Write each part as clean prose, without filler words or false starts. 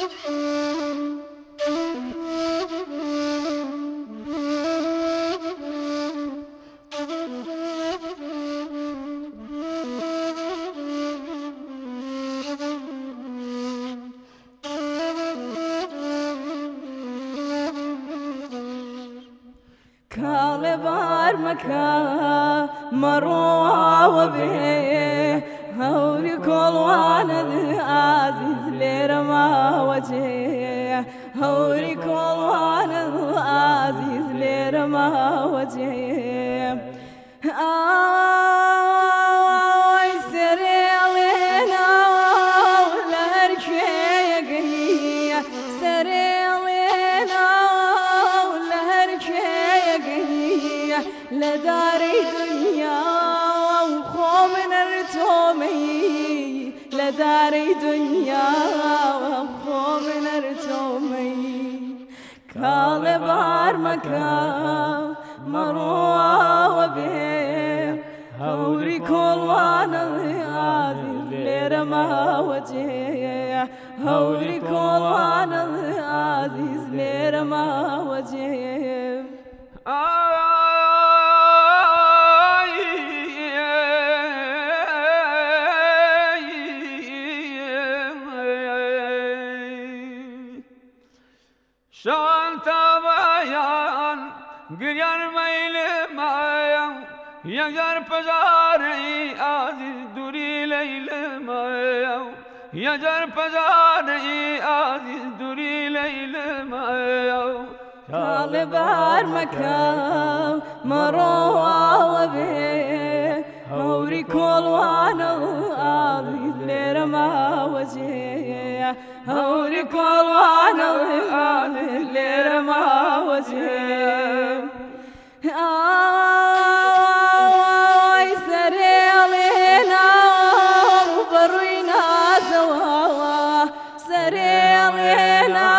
كالبار مكا مروا وبه هوري كل وانا عزيز لرما وجه هوري كل وانا عزيز لرما وجه آي سريلنا ولهركي سريلنا لداري دنيا وخو من ارتومي لداري دنيا وخو من ارتومي كالبار مكا مروا وبه هوري كل وانا عزيز لرما وجه هوري كل وانا عزيز لرما وجه شانت بيان گریان میل مایا یگر پجاری عزیز دوری لیل مایا یگر پجاری عزیز دوری لیل مایا كالبار مكا مروا وبه هوري كل وانا عزيز لرما وجه هوري كل وانا عزيز لرما وجه آي سريلنا وبروينا سوا سريلنا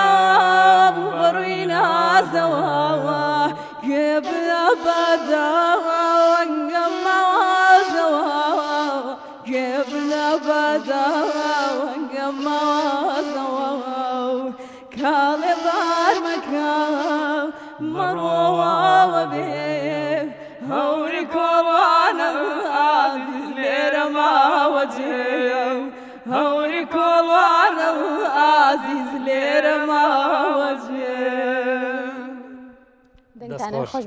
زوا قبل بدا وانقما زوا قبل بدا وانقما زوا كالبار مكا مروا وبه هوري كل وانا عزيز لرما وجه هوري كل وانا عزيز لرما وجه.